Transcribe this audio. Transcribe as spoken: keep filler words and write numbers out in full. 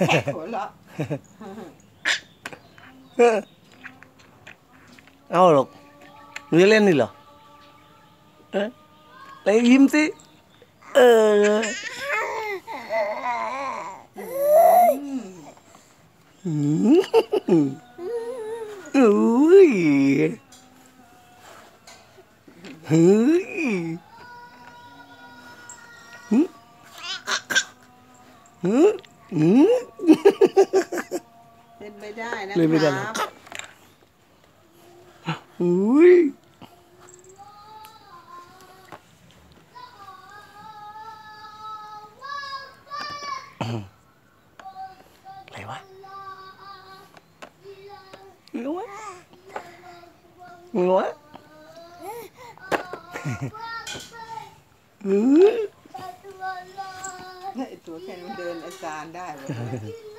หัวเราะเอาหรอกหนูจะเล่นนี่เหรอเออแล้วยิ้มสิเอออืมอุ้ยเฮ้ยหืมหืมหืมเล่นไม่ได้นะเล่นไม่ได้คหรอรับอุ้ยอะไรวะรู้วะรู้วะอือไอ้ตัวแค่มันเดินอาจารย์ได้เลย